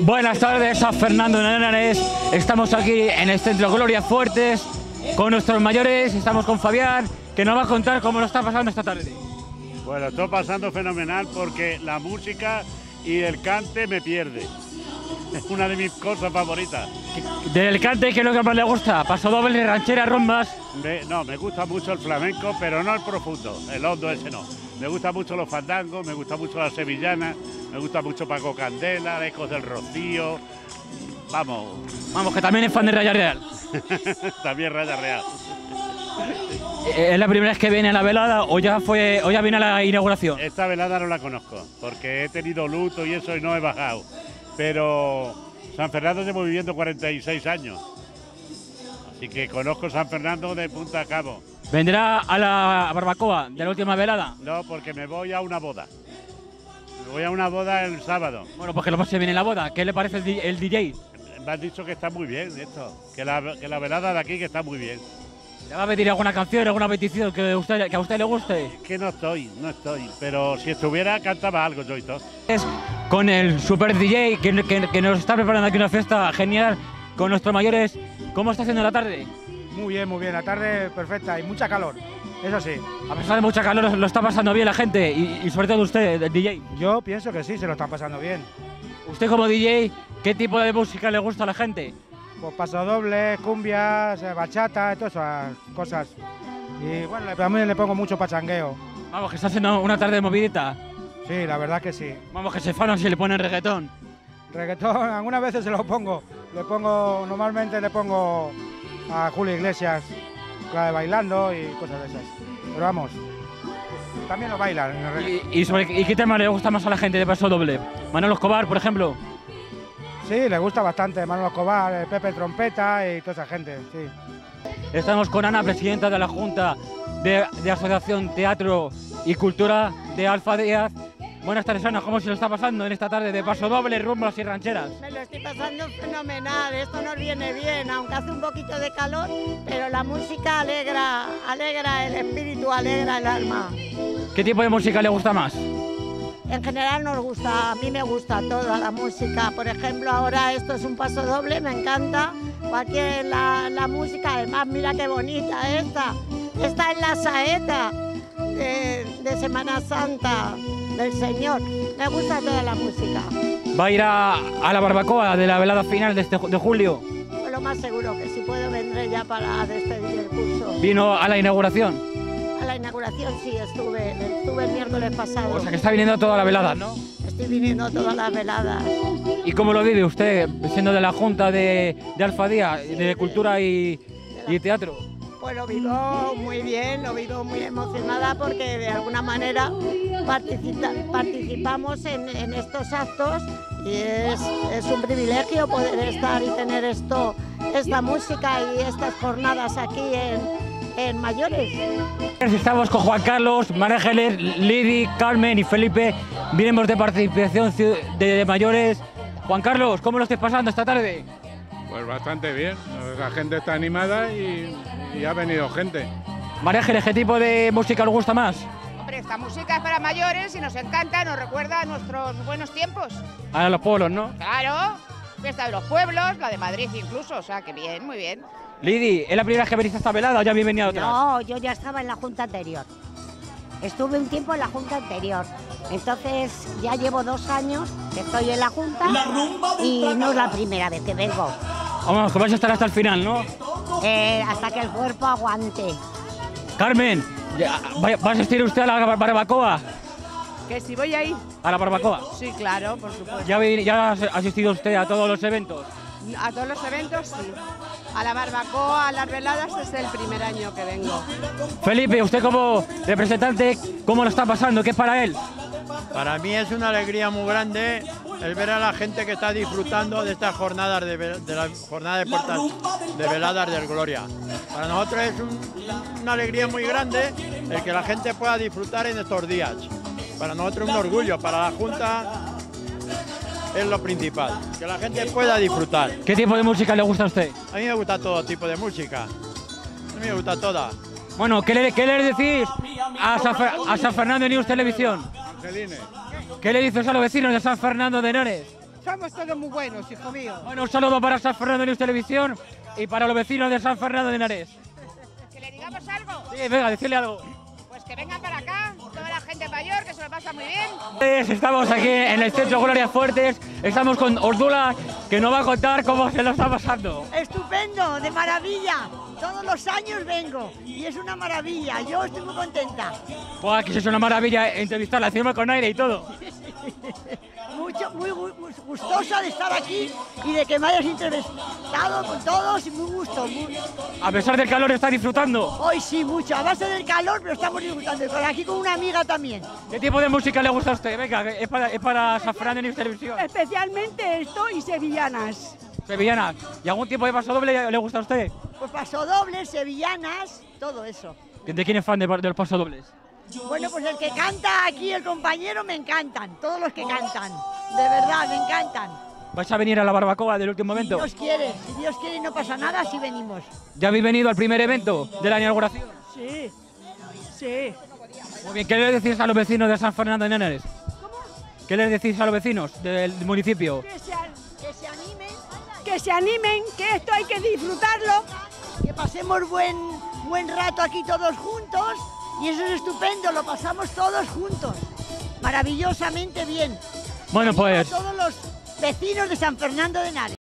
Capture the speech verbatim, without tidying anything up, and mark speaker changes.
Speaker 1: Buenas tardes, San Fernando de Henares. Estamos aquí en el Centro Gloria Fuertes con nuestros mayores. Estamos con Fabián, que nos va a contar cómo lo está pasando esta tarde.
Speaker 2: Bueno, estoy pasando fenomenal porque la música y el cante me pierde. Es una de mis cosas favoritas.
Speaker 1: Del cante, ¿qué es lo que más le gusta? Pasodoble, ranchera, rumbas.
Speaker 2: Me, no, me gusta mucho el flamenco, pero no el profundo, el hondo ese no. Me gusta mucho los fandangos, me gusta mucho la sevillana, me gusta mucho Paco Candela, Ecos del Rocío. Vamos.
Speaker 1: Vamos, que también es fan de Raya Real.
Speaker 2: También Raya Real.
Speaker 1: ¿Es la primera vez que viene a la velada o ya fue o ya viene a la inauguración?
Speaker 2: Esta velada no la conozco, porque he tenido luto y eso y no he bajado. Pero San Fernando llevo viviendo cuarenta y seis años, así que conozco San Fernando de punta a cabo.
Speaker 1: ¿Vendrá a la barbacoa de la última velada?
Speaker 2: No, porque me voy a una boda. Me voy a una boda el sábado.
Speaker 1: Bueno, pues que lo se viene la boda. ¿Qué le parece el, el D J?
Speaker 2: Me han dicho que está muy bien esto, que la, que la velada de aquí que está muy bien.
Speaker 1: ¿Le va a pedir alguna canción, alguna petición que, usted, que a usted le guste?
Speaker 2: Es que no estoy, no estoy, pero si estuviera cantaba algo yo y todo.
Speaker 1: Es con el super D J que, que, que nos está preparando aquí una fiesta genial con nuestros mayores. ¿Cómo está haciendo la tarde?
Speaker 3: Muy bien, muy bien, la tarde perfecta y mucha calor, eso sí.
Speaker 1: A pesar de mucha calor, lo está pasando bien la gente y, y sobre todo usted, el D J.
Speaker 3: Yo pienso que sí, se lo están pasando bien.
Speaker 1: Usted como D J, ¿qué tipo de música le gusta a la gente?
Speaker 3: Pues pasodobles, cumbias, bachata, todas esas cosas. Y bueno, también le pongo mucho pachangueo.
Speaker 1: Vamos, que está haciendo una tarde movidita.
Speaker 3: Sí, la verdad que sí.
Speaker 1: Vamos, que se fanan si le ponen reggaetón.
Speaker 3: Reggaetón, algunas veces se lo pongo. Le pongo, normalmente le pongo a Julio Iglesias, clave bailando y cosas de esas. Pero vamos, también lo bailan.
Speaker 1: ¿Y, y, sobre, ¿Y qué tema le gusta más a la gente de paso doble? Manolo Escobar, por ejemplo.
Speaker 3: Sí, le gusta bastante Manolo Escobar, Pepe Trompeta y toda esa gente, sí.
Speaker 1: Estamos con Ana, presidenta de la Junta de, de Asociación Teatro y Cultura de Alfa Díaz. Buenas tardes, Ana, ¿cómo se lo está pasando en esta tarde de paso doble, rumbas y rancheras?
Speaker 4: Me lo estoy pasando fenomenal, esto nos viene bien, aunque hace un poquito de calor, pero la música alegra, alegra el espíritu, alegra el alma.
Speaker 1: ¿Qué tipo de música le gusta más?
Speaker 4: En general nos gusta, a mí me gusta toda la música. Por ejemplo, ahora esto es un paso doble, me encanta. Cualquier la, la música, además mira qué bonita esta. Esta es la saeta de, de Semana Santa del Señor. Me gusta toda la música.
Speaker 1: ¿Va a ir a, a la barbacoa de la velada final de, este, de julio?
Speaker 4: Pues lo más seguro que si puedo vendré ya para despedir el curso.
Speaker 1: ¿Vino a la inauguración?
Speaker 4: A la inauguración sí, estuve, estuve el miércoles pasado.
Speaker 1: O sea que está viniendo toda la velada, ¿no?
Speaker 4: Estoy viniendo todas las veladas.
Speaker 1: ¿Y cómo lo vive usted, siendo de la Junta de, de Alfa Díaz, de Cultura y, y Teatro?
Speaker 4: Pues lo vivo muy bien, lo vivo muy emocionada porque de alguna manera participa, participamos en, en estos actos y es, es un privilegio poder estar y tener esto, esta música y estas jornadas aquí en... en mayores.
Speaker 1: Estamos con Juan Carlos, María Ángeles, Lidi, Carmen y Felipe, vienemos de participación de, de mayores. Juan Carlos, ¿cómo lo estáis pasando esta tarde?
Speaker 5: Pues bastante bien, la gente está animada y, y ha venido gente.
Speaker 1: María Ángeles, ¿qué tipo de música os gusta más?
Speaker 6: Hombre, esta música es para mayores y nos encanta, nos recuerda a nuestros buenos tiempos.
Speaker 1: A los pueblos, ¿no?
Speaker 6: Claro, fiesta de los pueblos, la de Madrid incluso, o sea, que bien, muy bien.
Speaker 1: Lidi, ¿es la primera vez que venís a esta velada o ya habéis venido otras?
Speaker 7: No, yo ya estaba en la junta anterior. Estuve un tiempo en la junta anterior. Entonces ya llevo dos años que estoy en la junta y no es la primera vez que vengo.
Speaker 1: Vamos, que vais a estar hasta el final, ¿no?
Speaker 7: Eh, hasta que el cuerpo aguante.
Speaker 1: Carmen, ya, ¿va a asistir usted a la barbacoa?
Speaker 6: ¿Que si voy ahí?
Speaker 1: ¿A la barbacoa?
Speaker 6: Sí, claro, por supuesto.
Speaker 1: ¿Ya, ¿Ya ha asistido usted a todos los eventos?
Speaker 6: A todos los eventos, sí. A la barbacoa, a las veladas, es el primer año que vengo.
Speaker 1: Felipe, usted como representante, ¿cómo lo está pasando? ¿Qué es para él?
Speaker 8: Para mí es una alegría muy grande el ver a la gente que está disfrutando de estas jornadas de, de la jornada de puertas de veladas del Gloria. Para nosotros es un, una alegría muy grande el que la gente pueda disfrutar en estos días. Para nosotros es un orgullo, para la Junta es lo principal, que la gente pueda disfrutar.
Speaker 1: ¿Qué tipo de música le gusta a usted?
Speaker 8: A mí me gusta todo tipo de música, a mí me gusta toda.
Speaker 1: Bueno, ¿qué le, qué le decís a San, a San Fernando de News Televisión?
Speaker 5: Angeline.
Speaker 1: ¿Qué le dices a los vecinos de San Fernando de Henares?
Speaker 9: Somos todos muy buenos, hijo mío.
Speaker 1: Bueno, un saludo para San Fernando de News Televisión y para los vecinos de San Fernando de Henares.
Speaker 10: ¿Que le digamos algo?
Speaker 1: Sí, venga, decirle algo.
Speaker 10: Pues que vengan para acá, toda la gente mayor, que se lo pasa muy bien.
Speaker 1: Pues estamos aquí en el Centro Gloria Fuertes, estamos con Ordula, que nos va a contar cómo se lo está pasando.
Speaker 11: Estupendo, de maravilla. Todos los años vengo y es una maravilla. Yo estoy muy contenta.
Speaker 1: Pues aquí es una maravilla entrevistarla, encima con aire y todo.
Speaker 11: Mucho, muy gustosa de estar aquí y de que me hayas entrevistado con todos y muy gusto. Muy...
Speaker 1: A pesar del calor, ¿está disfrutando?
Speaker 11: Hoy sí, mucho. A base del calor, pero estamos disfrutando. Y por aquí con una amiga también.
Speaker 1: ¿Qué tipo de música le gusta a usted? Venga, es para, es para San Fernando de News Televisión.
Speaker 9: Especialmente esto y sevillanas.
Speaker 1: Sevillanas. ¿Y algún tipo de pasodoble le gusta a usted?
Speaker 11: Pues pasodobles, sevillanas, todo eso.
Speaker 1: ¿De quién es fan de, de los pasodobles?
Speaker 11: Bueno, pues el que canta aquí, el compañero, me encantan. Todos los que cantan. De verdad, me encantan.
Speaker 1: ¿Vais a venir a la barbacoa del último evento?
Speaker 11: Si Dios quiere, si Dios quiere y no pasa nada, así venimos.
Speaker 1: ¿Ya habéis venido al primer evento de la inauguración?
Speaker 9: Sí, sí.
Speaker 1: Muy bien, ¿qué les decís a los vecinos de San Fernando de Henares?
Speaker 9: ¿Cómo?
Speaker 1: ¿Qué les decís a los vecinos del municipio?
Speaker 9: Que se, que se animen, que se animen, que esto hay que disfrutarlo.
Speaker 11: Que pasemos buen, buen rato aquí todos juntos y eso es estupendo, lo pasamos todos juntos. Maravillosamente bien.
Speaker 1: Bueno, pues...
Speaker 11: A todos los vecinos de San Fernando de Henares.